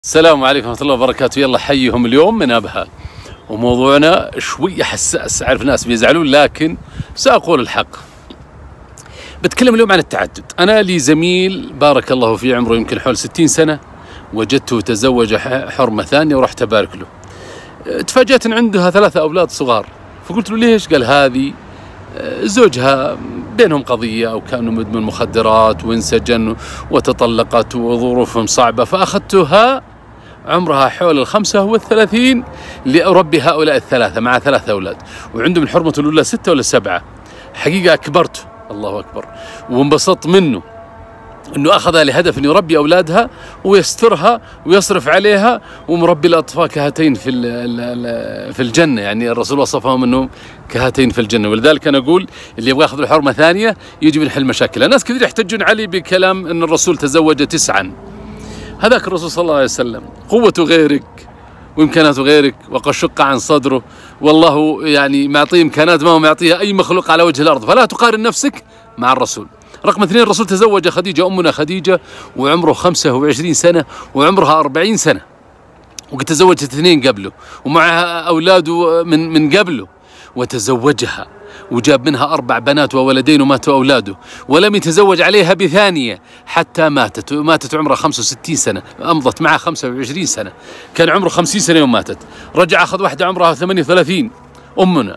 السلام عليكم ورحمة الله وبركاته. يلا حيهم اليوم من أبها، وموضوعنا شوية حساس، أعرف ناس بيزعلون لكن سأقول الحق. بتكلم اليوم عن التعدد. أنا لي زميل بارك الله فيه عمره يمكن حول 60 سنة، وجدته تزوج حرمة ثانية ورحت أبارك له. تفاجأت إن عندها 3 أولاد صغار، فقلت له ليش؟ قال هذه زوجها بينهم قضية أو كانوا مدمن مخدرات وانسجن وتطلقت وظروفهم صعبة، فأخذتها عمرها حول 35 لأربي هؤلاء ال3 مع 3 أولاد، وعندهم الحرمة الأولى 6 ولا 7. حقيقة أكبرته، الله أكبر، وانبسطت منه انه اخذها لهدف انه يربي اولادها ويسترها ويصرف عليها، ومربي الاطفال كهاتين في الجنه، يعني الرسول وصفهم انهم كهاتين في الجنه. ولذلك انا اقول اللي يبغى ياخذ الحرمه ثانيه يجب يحل مشاكلها. ناس كثير يحتجون علي بكلام ان الرسول تزوج 9، هذاك الرسول صلى الله عليه وسلم قوته غيرك وامكاناته غيرك، وقد شق عن صدره، والله يعني معطيه امكانات ما هو معطيها اي مخلوق على وجه الارض، فلا تقارن نفسك مع الرسول. رقم 2، الرسول تزوج خديجة، أمنا خديجة، وعمره 25 سنة وعمرها 40 سنة، وقد تزوجت 2 قبله ومعها أولاده من قبله، وتزوجها وجاب منها 4 بنات وولدين وماتوا أولاده، ولم يتزوج عليها بثانية حتى ماتت عمرها 65 سنة، أمضت معها 25 سنة، كان عمره 50 سنة يوم ماتت. رجع أخذ واحدة عمرها 38، أمنا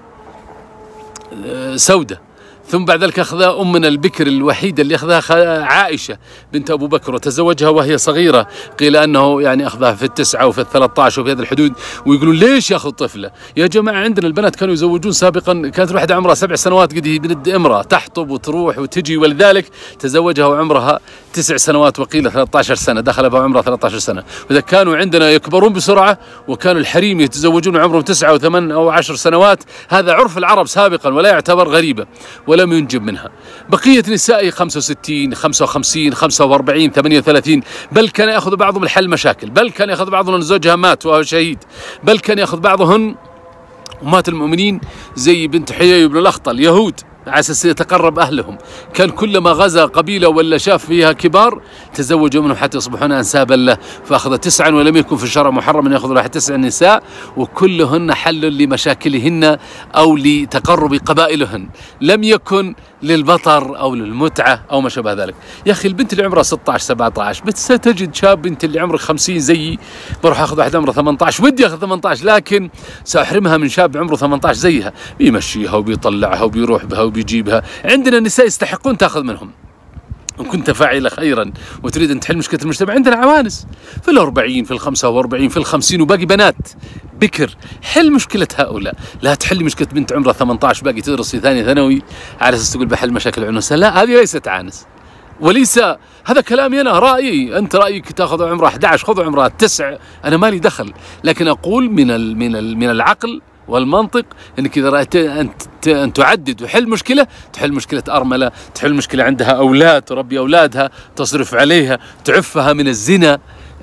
سودة. ثم بعد ذلك أخذها أمنا البكر الوحيدة اللي أخذها عائشة بنت أبو بكر، وتزوجها وهي صغيرة، قيل أنه يعني أخذها في 9 وفي 13 وفي هذه الحدود. ويقولون ليش يأخذ طفلة؟ يا جماعة عندنا البنات كانوا يزوجون سابقا، كانت الواحدة عمرها 7 سنوات قد هي بنت امرأة تحطب وتروح وتجي، ولذلك تزوجها وعمرها 9 سنوات وقيل 13 سنة، دخل بها عمرها 13 سنة. وإذا كانوا عندنا يكبرون بسرعة وكانوا الحريم يتزوجون عمرهم 9 و8 أو 10 سنوات، هذا عرف العرب سابقا ولا يعتبر غريبة، ولم ينجب منها. بقية نسائي 65 55 45 38، بل كان يأخذ بعضهم الحل مشاكل، بل كان يأخذ بعضهم زوجها مات وهو شهيد، بل كان يأخذ بعضهن أمهات المؤمنين زي بنت حيي بن الأخطل، يهود على اساس يتقرب اهلهم، كان كلما غزا قبيله ولا شاف فيها كبار تزوجوا منهم حتى يصبحون انسابا له، فاخذ 9 ولم يكن في الشرع محرم ان ياخذ واحد 9 نساء، وكلهن حل لمشاكلهن او لتقرب قبائلهن، لم يكن للبطر او للمتعه او ما شابه ذلك. يا اخي البنت اللي عمرها 16 17 ستجد شاب بنت اللي عمرك 50 زيي بروح اخذ واحد عمره 18، ودي اخذ 18 لكن ساحرمها من شاب عمره 18 زيها، بيمشيها وبيطلعها وبيروح بها وبيجيبها. عندنا نساء يستحقون تاخذ منهم إن كنت فاعلة خيرا وتريد أن تحل مشكلة المجتمع. عندنا عوانس في 40 في 45 في 50 وباقي بنات بكر، حل مشكلة هؤلاء، لا تحل مشكلة بنت عمرها 18 باقي تدرس في ثانية ثانوي على أساس تقول بحل مشاكل العنوسة. لا، هذه ليست عانس، وليس هذا كلامي أنا، رأيي. أنت رأيك تأخذ عمرها 11، خذ عمرها 9، أنا مالي دخل، لكن أقول من العقل والمنطق انك اذا رأيت ان تعدد وحل مشكله، تحل مشكله ارمله، تحل مشكله عندها اولاد، تربي اولادها، تصرف عليها، تعفها من الزنا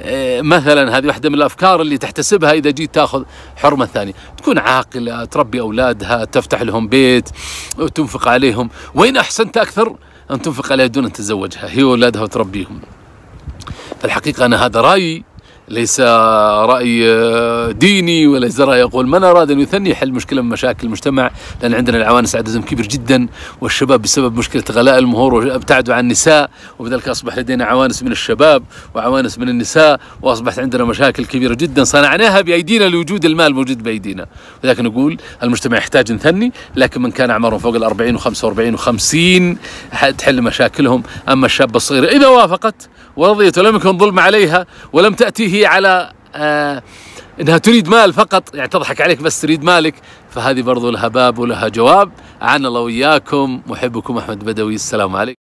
مثلا. هذه واحده من الافكار اللي تحتسبها اذا جيت تاخذ حرمه ثانيه، تكون عاقله، تربي اولادها، تفتح لهم بيت وتنفق عليهم، وين احسنت اكثر ان تنفق عليها دون ان تتزوجها هي واولادها وتربيهم. فالحقيقه انا هذا رايي، ليس رأي ديني وليس رأي أقول من أراد أن يثني يحل مشكلة من مشاكل المجتمع، لأن عندنا العوانس عددهم كبير جدا، والشباب بسبب مشكلة غلاء المهور وابتعدوا عن النساء، وبذلك أصبح لدينا عوانس من الشباب وعوانس من النساء، وأصبحت عندنا مشاكل كبيرة جدا صنعناها بأيدينا لوجود المال موجود بأيدينا. لذلك نقول المجتمع يحتاج نثني، لكن من كان أعمارهم فوق 40 و45 و50 تحل مشاكلهم. أما الشابة الصغيرة إذا وافقت ورضيت ولم يكن ظلم عليها ولم تأتي هي على انها تريد مال فقط، يعني تضحك عليك بس تريد مالك، فهذه برضو لها باب ولها جواب. أعان الله وإياكم، محبكم أحمد بدوي، السلام عليكم.